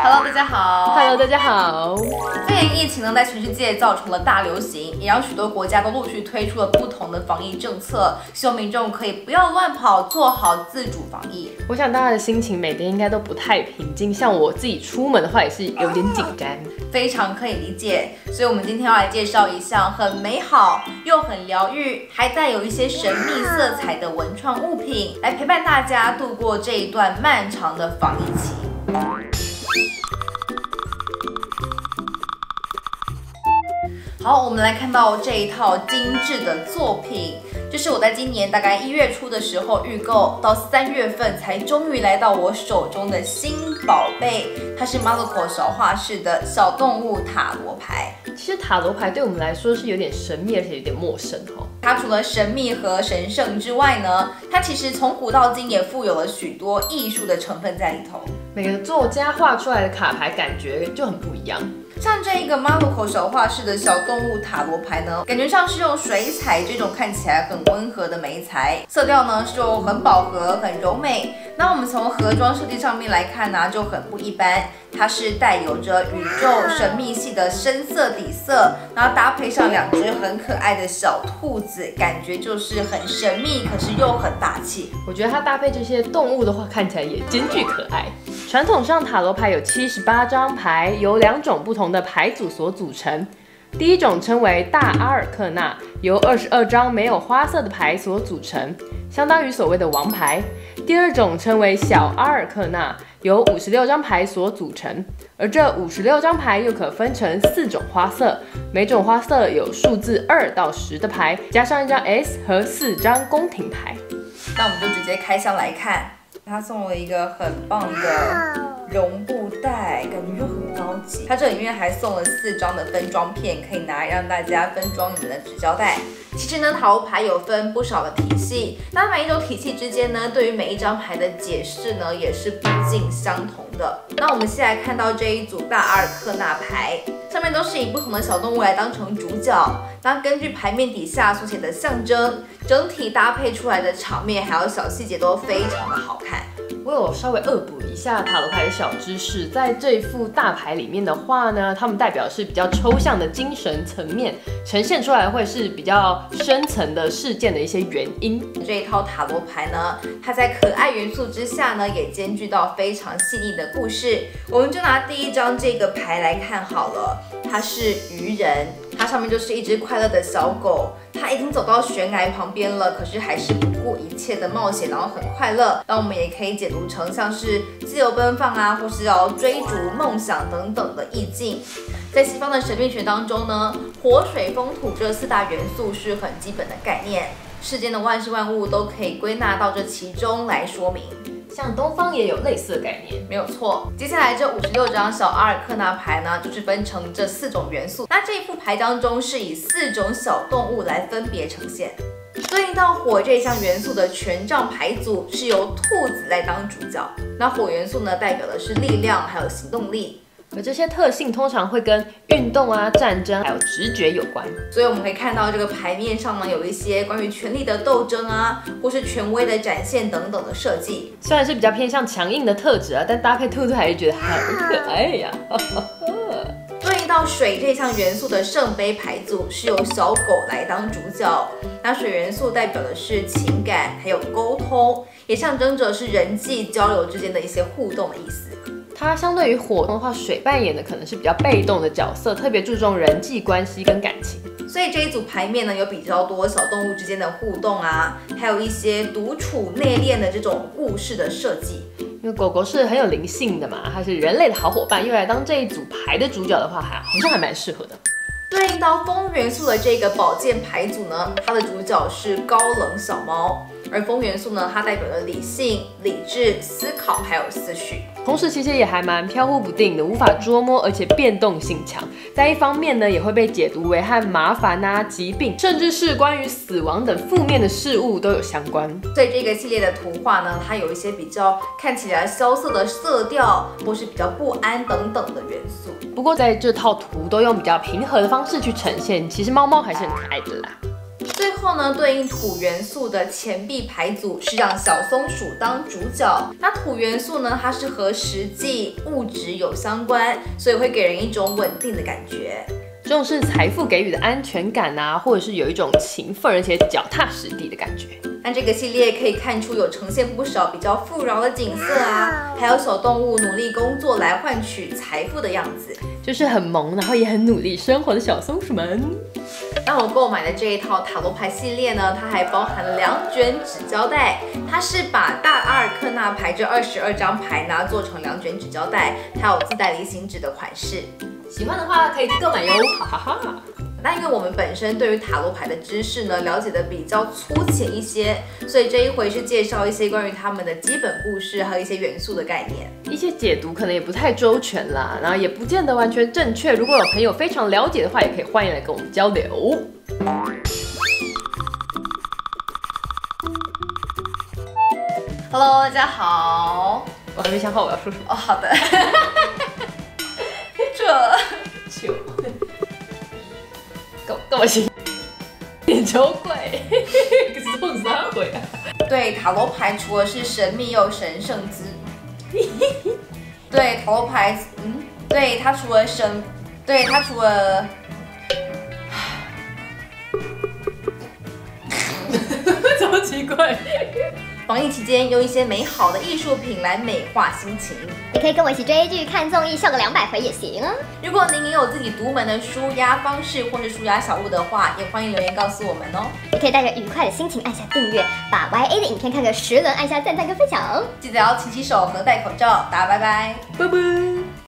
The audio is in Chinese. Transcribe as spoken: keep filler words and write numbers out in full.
Hello， 大家好。 Hello， 大家好。 肺炎疫情呢，在全世界造成了大流行，也让许多国家都陆续推出了不同的防疫政策，希望民众可以不要乱跑，做好自主防疫。 我想大家的心情每天应该都不太平静，像我自己出门的话也是有点紧张， 非常可以理解。所以，我们今天要来介绍一项很美好又很疗愈，还带有一些神秘色彩的文创物品，来陪伴大家度过这一段漫长的防疫期。好，我们来看到这一套精致的作品，这是我在今年大概一月初的时候预购，到三月份才终于来到我手中的新宝贝，它是 Maluco 小画室的小动物塔罗牌。 其实塔罗牌对我们来说是有点神秘，而且有点陌生哦。 它除了神秘和神圣之外呢，它其实从古到今也富有了许多艺术的成分在里头。 每个作家画出来的卡牌感觉就很不一样。 像这一个 Maluco 小画室的小动物塔罗牌呢，感觉上是用水彩这种看起来很温和的媒材，色调呢是用很饱和、很柔美。那我们从盒装设计上面来看呢、啊，就很不一般，它是带有着宇宙神秘系的深色底色，然后搭配上两只很可爱的小兔子，感觉就是很神秘，可是又很大气。 我觉得它搭配这些动物的话，看起来也兼具可爱。传统上塔罗牌有七十八张牌，由两种不同的牌组所组成。第一种称为大阿尔克纳，由二十二张没有花色的牌所组成，相当于所谓的王牌。第二种称为小阿尔克纳，由五十六张牌所组成，而这五十六张牌又可分成四种花色，每种花色有数字二到十的牌，加上一张 S 和四张宫廷牌。 那我们就直接开箱来看。他送了一个很棒的绒布袋，感觉就很高级。它这里面还送了四张的分装片，可以拿来让大家分装你们的纸胶带。其实呢，塔罗牌有分不少的体系，那每一种体系之间呢，对于每一张牌的解释呢，也是不尽相同的。那我们现在看到这一组大阿尔克纳牌，上面都是以不同的小动物来当成主角，那根据牌面底下所写的象征，整体搭配出来的场面还有小细节都非常的好看。 我有稍微恶补一下塔罗牌的小知识，在这副大牌里面的话呢，它们代表是比较抽象的精神层面，呈现出来会是比较深层的事件的一些原因。 这一套塔罗牌呢，它在可爱元素之下呢，也兼具到非常细腻的故事。我们就拿第一张这个牌来看好了，它是愚人，它上面就是一只快乐的小狗，它已经走到悬崖旁边了，可是还是不顾一切的冒险，然后很快乐。那我们也可以解读成像是自由奔放啊，或是要追逐梦想等等的意境。在西方的神秘学当中呢，火、水、风、土这四大元素是很基本的概念，世间的万事万物都可以归纳到这其中来说明。 像东方也有类似的概念， 没有错。接下来这五十六张小阿尔克纳牌呢，就是分成这四种元素。那这一副牌当中是以四种小动物来分别呈现。对应到火这项元素的权杖牌组是由兔子来当主角。那火元素呢，代表的是力量还有行动力。 而这些特性通常会跟运动啊、战争还有直觉有关， 所以我们可以看到这个牌面上呢，有一些关于权力的斗争啊，或是权威的展现等等的设计。 虽然是比较偏向强硬的特质啊，但搭配兔兔还是觉得好可爱呀。 对应到水这项元素的圣杯牌组是由小狗来当主角，那水元素代表的是情感还有沟通，也象征着是人际交流之间的一些互动的意思。 它相对于火的话，水扮演的可能是比较被动的角色，特别注重人际关系跟感情。 所以这一组牌面呢，有比较多小动物之间的互动啊，还有一些独处内敛的这种故事的设计。 因为狗狗是很有灵性的嘛，它是人类的好伙伴，用来当这一组牌的主角的话，还好像还蛮适合的。 对应到风元素的这个宝剑牌组呢，它的主角是高冷小猫。而风元素呢，它代表了理性、理智、思考还有思绪， 同时其实也还蛮飘忽不定的，无法捉摸，而且变动性强。在一方面呢，也会被解读为和麻烦啊、疾病，甚至是关于死亡等负面的事物都有相关。 所以这个系列的图画呢，它有一些比较看起来萧瑟的色调，或是比较不安等等的元素。 不过在这套图都用比较平和的方式去呈现，其实猫猫还是很可爱的啦。 最后呢，对应土元素的钱币牌组是让小松鼠当主角。那土元素呢，它是和实际物质有相关，所以会给人一种稳定的感觉。 重视财富给予的安全感啊，或者是有一种勤奋而且脚踏实地的感觉。 那这个系列可以看出有呈现不少比较富饶的景色啊，还有小动物努力工作来换取财富的样子， 就是很萌，然后也很努力生活的小松鼠们。 那我购买的这一套塔罗牌系列呢，它还包含了两卷纸胶带，它是把大阿尔克纳牌这二十二张牌呢做成两卷纸胶带，还有自带离心纸的款式。 喜欢的话可以购买哟，哈哈哈。 那因为我们本身对于塔罗牌的知识呢了解的比较粗浅一些，所以这一回是介绍一些关于他们的基本故事，还有一些元素的概念。 一些解读可能也不太周全啦，然后也不见得完全正确。如果有朋友非常了解的话，也可以欢迎来跟我们交流。 Hello， 大家好。 我还没想好我要说什么。 哦，好的。这球。跟跟我行，眼球鬼，可是碰啥鬼啊？ 对，塔罗牌除了是神秘又神圣之，对，塔罗牌，嗯，对，它除了神，对，它除了， 超奇怪。 防疫期间，用一些美好的艺术品来美化心情。 你可以跟我一起追剧、看综艺，笑个两百回也行。 如果您也有自己独门的舒压方式或是舒压小物的话，也欢迎留言告诉我们哦。 你可以带着愉快的心情按下订阅，把 Y A 的影片看个十轮，按下赞赞跟分享。 记得要勤洗手和戴口罩。大家拜拜， 拜拜。